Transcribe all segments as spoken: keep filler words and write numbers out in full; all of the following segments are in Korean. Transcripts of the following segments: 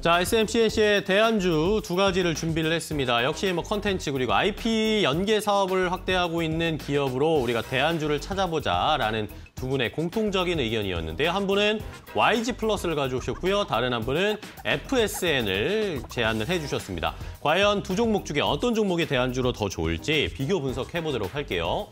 자, 에스엠씨엔씨의 대안주 두 가지를 준비를 했습니다. 역시 뭐 컨텐츠 그리고 아이피 연계 사업을 확대하고 있는 기업으로 우리가 대안주를 찾아보자라는 두 분의 공통적인 의견이었는데요. 한 분은 와이지 플러스를 가져오셨고요. 다른 한 분은 에프에스엔을 제안을 해주셨습니다. 과연 두 종목 중에 어떤 종목이 대안주로 더 좋을지 비교 분석해보도록 할게요.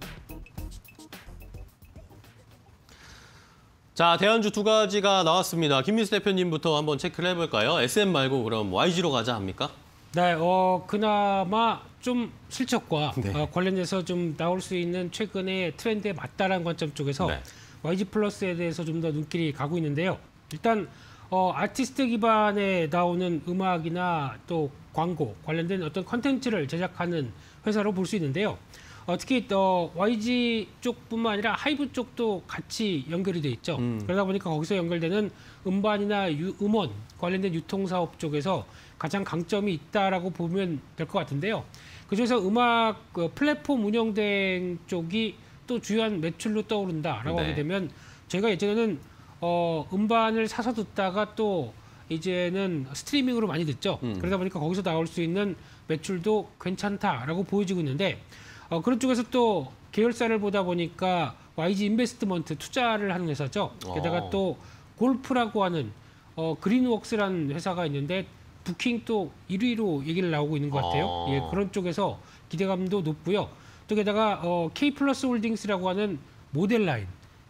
자, 대안주 두 가지가 나왔습니다. 김민수 대표님부터 한번 체크를 해볼까요? 에스엠 말고 그럼 와이지로 가자 합니까? 네, 어, 그나마 좀 실적과 네. 어, 관련해서 좀 나올 수 있는 최근의 트렌드에 맞다라는 관점 쪽에서 네. 와이지 플러스에 대해서 좀 더 눈길이 가고 있는데요. 일단 어, 아티스트 기반에 나오는 음악이나 또 광고 관련된 어떤 컨텐츠를 제작하는 회사로 볼 수 있는데요. 어, 특히 어, 와이지 쪽뿐만 아니라 하이브 쪽도 같이 연결이 돼 있죠. 음. 그러다 보니까 거기서 연결되는 음반이나 유, 음원 관련된 유통사업 쪽에서 가장 강점이 있다라고 보면 될 것 같은데요. 그중에서 음악 그 플랫폼 운영대행 쪽이 또 주요한 매출로 떠오른다라고 네. 하게 되면 저희가 예전에는 어, 음반을 사서 듣다가 또 이제는 스트리밍으로 많이 듣죠. 음. 그러다 보니까 거기서 나올 수 있는 매출도 괜찮다라고 보여지고 있는데 어, 그런 쪽에서 또 계열사를 보다 보니까 와이지 인베스트먼트 투자를 하는 회사죠. 게다가 오. 또 골프라고 하는 어, 그린웍스라는 회사가 있는데 부킹 또 일 위로 얘기를 나오고 있는 것 같아요. 오. 예, 그런 쪽에서 기대감도 높고요. 또 게다가 어, K플러스 홀딩스라고 하는 모델 라인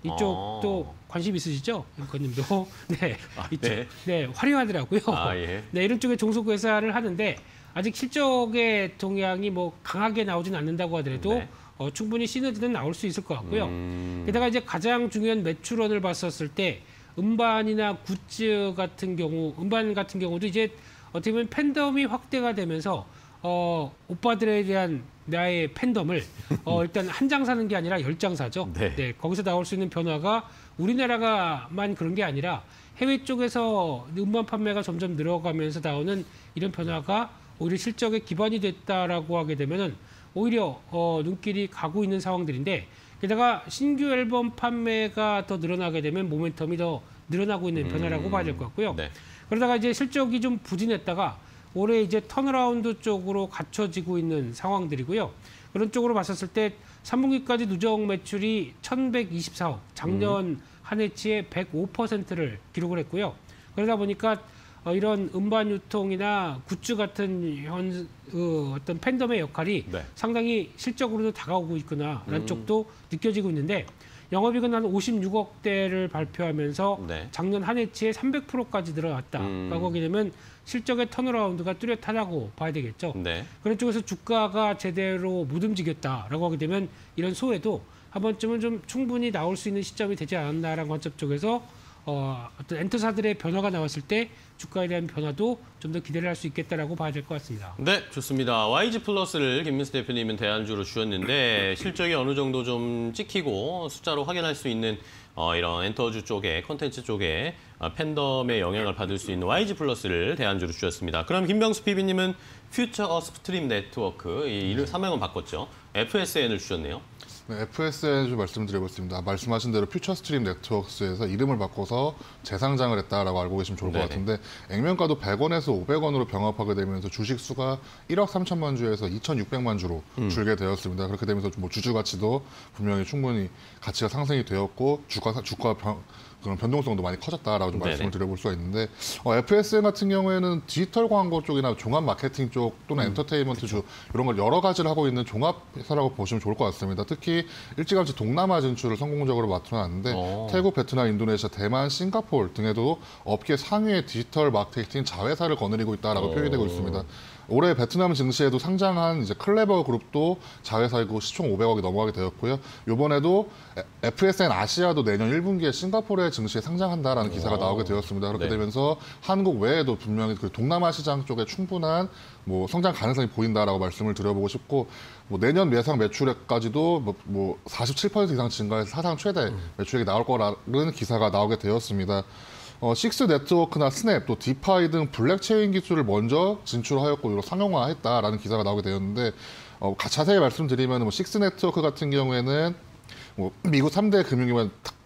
이쪽도 오. 관심 있으시죠? 앵커님도 네, 아, 이쪽 네. 네 화려하더라고요. 아, 예. 네, 이런 쪽에 종속 회사를 하는데. 아직 실적의 동향이 뭐 강하게 나오진 않는다고 하더라도 네. 어, 충분히 시너지는 나올 수 있을 것 같고요. 음... 게다가 이제 가장 중요한 매출원을 봤었을 때 음반이나 굿즈 같은 경우, 음반 같은 경우도 이제 어떻게 보면 팬덤이 확대가 되면서 어, 오빠들에 대한 나의 팬덤을 어, 일단 한 장 사는 게 아니라 열 장 사죠. 네. 네, 거기서 나올 수 있는 변화가 우리나라가만 그런 게 아니라 해외 쪽에서 음반 판매가 점점 늘어가면서 나오는 이런 변화가 오히려 실적에 기반이 됐다라고 하게 되면은 오히려 어, 눈길이 가고 있는 상황들인데 게다가 신규 앨범 판매가 더 늘어나게 되면 모멘텀이 더 늘어나고 있는 변화라고 음, 봐야 될 것 같고요. 네. 그러다가 이제 실적이 좀 부진했다가 올해 이제 턴어라운드 쪽으로 갖춰지고 있는 상황들이고요. 그런 쪽으로 봤었을 때 삼 분기까지 누적 매출이 천백이십사억, 작년 음. 한 해치의 백오 퍼센트를 기록을 했고요. 그러다 보니까 어, 이런 음반 유통이나 굿즈 같은 현, 어, 어떤 팬덤의 역할이 네. 상당히 실적으로도 다가오고 있구나라는 음. 쪽도 느껴지고 있는데 영업이익은 한 오십육억대를 발표하면서 네. 작년 한 해치에 삼백 퍼센트까지 늘어났다라고 음. 하게 되면 실적의 턴어라운드가 뚜렷하다고 봐야 되겠죠. 네. 그런 쪽에서 주가가 제대로 못 움직였다라고 하게 되면 이런 소외도 한 번쯤은 좀 충분히 나올 수 있는 시점이 되지 않았나라는 관점 쪽에서 어, 어떤 엔터사들의 변화가 나왔을 때 주가에 대한 변화도 좀 더 기대를 할 수 있겠다라고 봐야 될 것 같습니다. 네, 좋습니다. 와이지 플러스를 김민수 대표님은 대안주로 주셨는데 실적이 어느 정도 좀 찍히고 숫자로 확인할 수 있는 어, 이런 엔터주 쪽에, 콘텐츠 쪽에 어, 팬덤의 영향을 받을 수 있는 와이지 플러스를 대안주로 주셨습니다. 그럼 김병수 피비님은 퓨처 스트림 네트워크, 이 이름 사명은 바꿨죠. 에프에스엔을 주셨네요. 네, 에프에스엔 좀 말씀드리겠습니다. 말씀하신 대로 퓨처 스트림 네트워크스에서 이름을 바꿔서 재상장을 했다라고 알고 계시면 좋을 네네. 것 같은데 액면가도 백 원에서 오백 원으로 병합하게 되면서 주식 수가 일억 삼천만 주에서 이천육백만 주로 음. 줄게 되었습니다. 그렇게 되면서 뭐 주주 가치도 분명히 충분히 가치가 상승이 되었고 주가 주가 병, 그런 변동성도 많이 커졌다라고 좀 말씀을 드려볼 수가 있는데 어, 에프에스엔 같은 경우에는 디지털 광고 쪽이나 종합 마케팅 쪽 또는 음, 엔터테인먼트 쪽 이런 걸 여러 가지를 하고 있는 종합 회사라고 보시면 좋을 것 같습니다. 특히 일찌감치 동남아 진출을 성공적으로 맡아놨는데 오. 태국, 베트남, 인도네시아, 대만, 싱가포르 등에도 업계 상위의 디지털 마케팅 자회사를 거느리고 있다라고 오. 표현이 되고 있습니다. 올해 베트남 증시에도 상장한 이제 클레버 그룹도 자회사이고 시총 오백억이 넘어가게 되었고요. 이번에도 에프에스엔 아시아도 내년 일 분기에 싱가포르의 증시에 상장한다라는 기사가 나오게 되었습니다. 그렇게 네. 되면서 한국 외에도 분명히 그 동남아 시장 쪽에 충분한 뭐 성장 가능성이 보인다라고 말씀을 드려보고 싶고 뭐 내년 예상 매출액까지도 뭐, 뭐 사십칠 퍼센트 이상 증가해서 사상 최대 음. 매출액이 나올 거라는 기사가 나오게 되었습니다. 어, 식스 네트워크나 스냅, 또 디파이 등 블랙체인 기술을 먼저 진출하였고 이로 상용화했다라는 기사가 나오게 되었는데 어, 자세히 말씀드리면 뭐 식스 네트워크 같은 경우에는 뭐 미국 삼 대 금융기관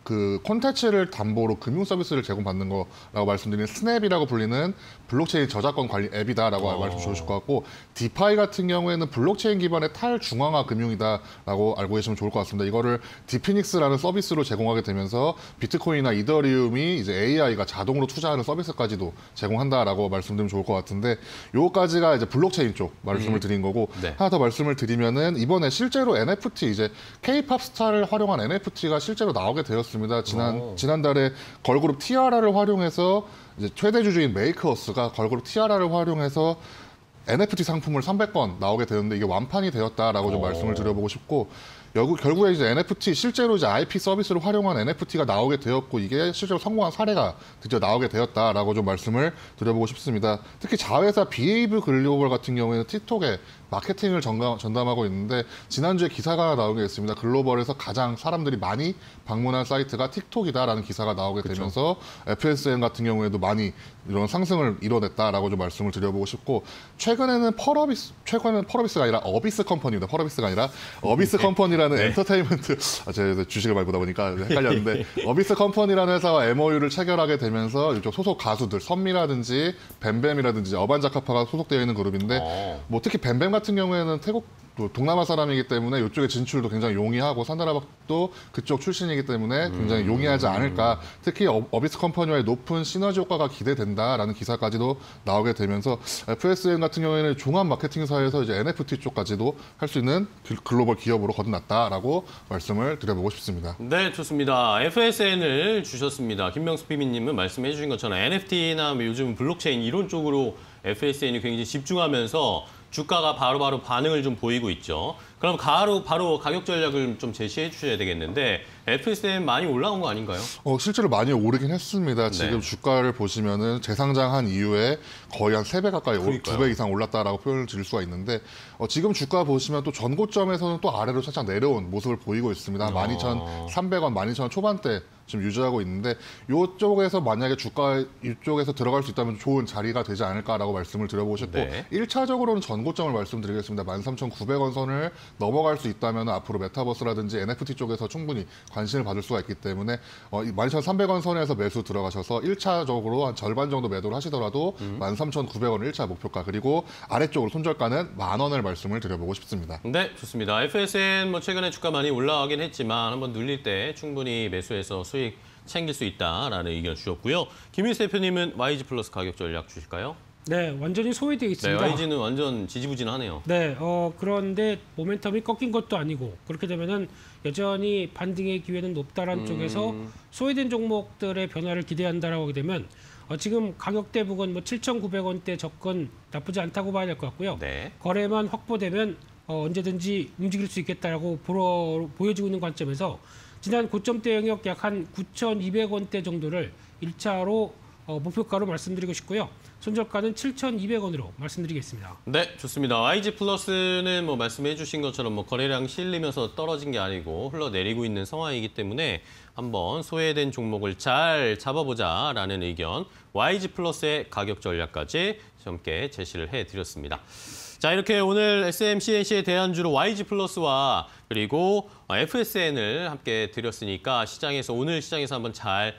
그 콘텐츠를 담보로 금융 서비스를 제공받는 거라고 말씀드린 스냅이라고 불리는 블록체인 저작권 관리 앱이다라고 어. 말씀 주실 것 같고, 디파이 같은 경우에는 블록체인 기반의 탈중앙화 금융이다라고 알고 계시면 좋을 것 같습니다. 이거를 디피닉스라는 서비스로 제공하게 되면서 비트코인이나 이더리움이 이제 에이아이가 자동으로 투자하는 서비스까지도 제공한다라고 말씀드리면 좋을 것 같은데, 요거까지가 이제 블록체인 쪽 말씀을 음. 드린 거고, 네. 하나 더 말씀을 드리면은 이번에 실제로 엔에프티 이제 K-팝 스타를 활용한 엔에프티가 실제로 나오게 되었습니다. 지난 오. 지난달에 걸그룹 티아라를 활용해서 이제 최대 주주인 메이크어스가 걸그룹 티아라를 활용해서 엔에프티 상품을 삼백 건 나오게 되었는데, 이게 완판이 되었다라고 좀 오. 말씀을 드려보고 싶고, 여구, 결국에 이제 엔에프티 실제로 이제 아이피 서비스를 활용한 엔에프티가 나오게 되었고, 이게 실제로 성공한 사례가 드디어 나오게 되었다라고 좀 말씀을 드려보고 싶습니다. 특히 자회사 비에이브 글로벌 같은 경우에는 틱톡에 마케팅을 전가, 전담하고 있는데, 지난주에 기사가 하나 나오게 됐습니다. 글로벌에서 가장 사람들이 많이 방문한 사이트가 틱톡이다라는 기사가 나오게 그쵸. 되면서 에프에스엔 같은 경우에도 많이 이런 상승을 이뤄냈다라고 좀 말씀을 드려보고 싶고, 최근에는 펄어비스, 최근에는 펄어비스가 아니라 어비스 컴퍼니입니다. 펄어비스가 아니라 어비스 컴퍼니라는 네. 엔터테인먼트, 아, 제가 주식을 많이 보다 보니까 헷갈렸는데, 어비스 컴퍼니라는 회사와 엠오유를 체결하게 되면서 이쪽 소속 가수들, 선미라든지 뱀뱀이라든지 어반자카파가 소속되어 있는 그룹인데, 어. 뭐 특히 뱀뱀 같은 경우에는 태국 또 동남아 사람이기 때문에 이쪽에 진출도 굉장히 용이하고, 산다라박도 그쪽 출신이기 때문에 굉장히 용이하지 않을까. 특히 어, 어비스 컴퍼니와의 높은 시너지 효과가 기대된다라는 기사까지도 나오게 되면서, 에프에스엔 같은 경우에는 종합 마케팅사에서 이제 엔에프티 쪽까지도 할 수 있는 글로벌 기업으로 거듭났다라고 말씀을 드려보고 싶습니다. 네, 좋습니다. 에프에스엔을 주셨습니다. 김명수 피비님은 말씀해 주신 것처럼 엔에프티나 요즘 블록체인 이런 쪽으로 에프에스엔이 굉장히 집중하면서 주가가 바로바로 바로 반응을 좀 보이고 있죠. 그럼 바로, 바로 가격 전략을 좀 제시해 주셔야 되겠는데, 에프에스엔 많이 올라온 거 아닌가요? 어, 실제로 많이 오르긴 했습니다. 지금 네. 주가를 보시면은 재상장한 이후에 거의 한 세 배 가까이, 두 배 이상 올랐다라고 표현을 드릴 수가 있는데, 어, 지금 주가 보시면 또 전고점에서는 또 아래로 살짝 내려온 모습을 보이고 있습니다. 한 만 이천삼백 원, 만 이천 원 초반대 지금 유지하고 있는데, 이쪽에서 만약에 주가 이쪽에서 들어갈 수 있다면 좋은 자리가 되지 않을까라고 말씀을 드려보고 싶고, 네. 일 차적으로는 전고점을 말씀드리겠습니다. 만 삼천구백 원 선을 넘어갈 수 있다면 앞으로 메타버스라든지 엔에프티 쪽에서 충분히 관심을 받을 수가 있기 때문에 어, 만 이천삼백 원 선에서 매수 들어가셔서 일 차적으로 한 절반 정도 매도를 하시더라도 음. 만 삼천구백 원 일 차 목표가, 그리고 아래쪽으로 손절가는 만 원을 말씀을 드려보고 싶습니다. 네, 좋습니다. 에프에스엔 뭐 최근에 주가 많이 올라가긴 했지만 한번 눌릴 때 충분히 매수해서 수익 챙길 수 있다라는 의견 주셨고요. 김일수 대표님은 와이지 플러스 가격 전략 주실까요? 네, 완전히 소외되어 있습니다. 네, 와이지는 완전 지지부진하네요. 네, 어, 그런데 모멘텀이 꺾인 것도 아니고, 그렇게 되면은 여전히 반등의 기회는 높다라는 음... 쪽에서 소외된 종목들의 변화를 기대한다라고 하게 되면, 어, 지금 가격대 부근 뭐 칠천구백 원대 접근 나쁘지 않다고 봐야 될 것 같고요. 네. 거래만 확보되면 어, 언제든지 움직일 수 있겠다라고 보러, 보여지고 있는 관점에서 지난 고점대 영역 약 한 구천이백 원대 정도를 일 차로 어, 목표가로 말씀드리고 싶고요. 손절가는 칠천이백 원으로 말씀드리겠습니다. 네, 좋습니다. 와이지 플러스는 뭐 말씀해 주신 것처럼 뭐 거래량 실리면서 떨어진 게 아니고 흘러내리고 있는 상황이기 때문에 한번 소외된 종목을 잘 잡아보자라는 의견, 와이지 플러스의 가격 전략까지 함께 제시를 해드렸습니다. 자, 이렇게 오늘 에스엠 씨엔씨의 대안주로 와이지 플러스와 그리고 에프에스엔을 함께 드렸으니까 시장에서, 오늘 시장에서 한번 잘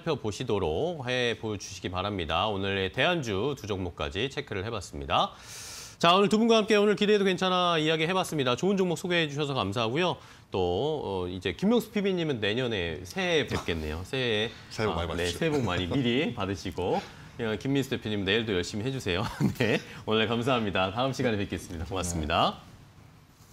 살펴보시도록 해보시기 바랍니다. 오늘의 대안주 두 종목까지 체크를 해봤습니다. 자, 오늘 두 분과 함께 오늘 기대해도 괜찮아 이야기 해봤습니다. 좋은 종목 소개해 주셔서 감사하고요. 또 어, 이제 김명수 피비님은 내년에 새해 뵙겠네요. 새해 새해 복 많이 받으시죠. 네, 새해 복 많이 미리 받으시고, 김민수 대표님 내일도 열심히 해주세요. 네, 오늘 감사합니다. 다음 시간에 뵙겠습니다. 고맙습니다. 네.